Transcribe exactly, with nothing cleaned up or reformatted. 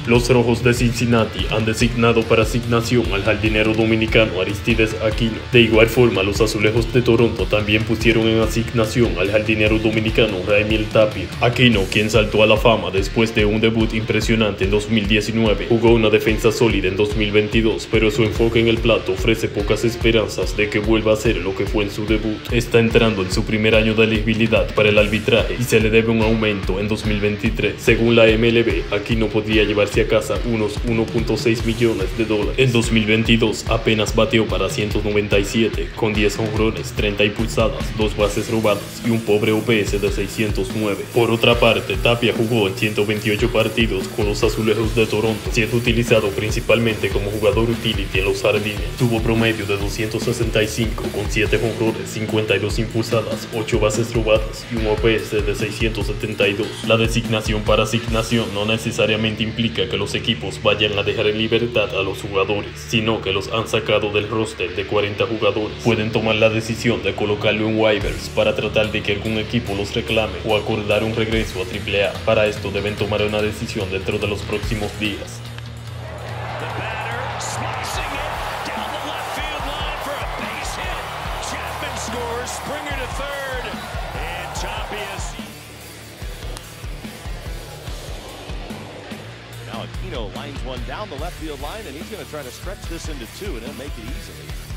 Los Rojos de Cincinnati han designado para asignación al jardinero dominicano Aristides Aquino. De igual forma, los Azulejos de Toronto también pusieron en asignación al jardinero dominicano Raimel Tapia. Aquino, quien saltó a la fama después de un debut impresionante en dos mil diecinueve, jugó una defensa sólida en dos mil veintidós, pero su enfoque en el plato ofrece pocas esperanzas de que vuelva a ser lo que fue en su debut. Está entrando en su primer año de elegibilidad para el arbitraje y se le debe un aumento en dos mil veintitrés. Según la M L B, Aquino podría llevarse a casa unos uno punto seis millones de dólares. En dos mil veintidós apenas bateó para ciento noventa y siete, con diez jonrones, treinta impulsadas, dos bases robadas y un pobre O P S de seiscientos nueve. Por otra parte, Tapia jugó en ciento veintiocho partidos con los Azulejos de Toronto, siendo utilizado principalmente como jugador utility en los jardines. Tuvo promedio de doscientos sesenta y cinco, con siete jonrones, cincuenta y dos impulsadas, ocho bases robadas y un O P S de seiscientos setenta y dos. La designación para asignación no necesariamente implica que los equipos vayan a dejar en libertad a los jugadores, sino que los han sacado del roster de cuarenta jugadores. Pueden tomar la decisión de colocarlo en waivers para tratar de que algún equipo los reclame o acordar un regreso a triple A. Para esto deben tomar una decisión dentro de los próximos días. Now Aquino lines one down the left field line, and he's going to try to stretch this into two, and he'll make it easily.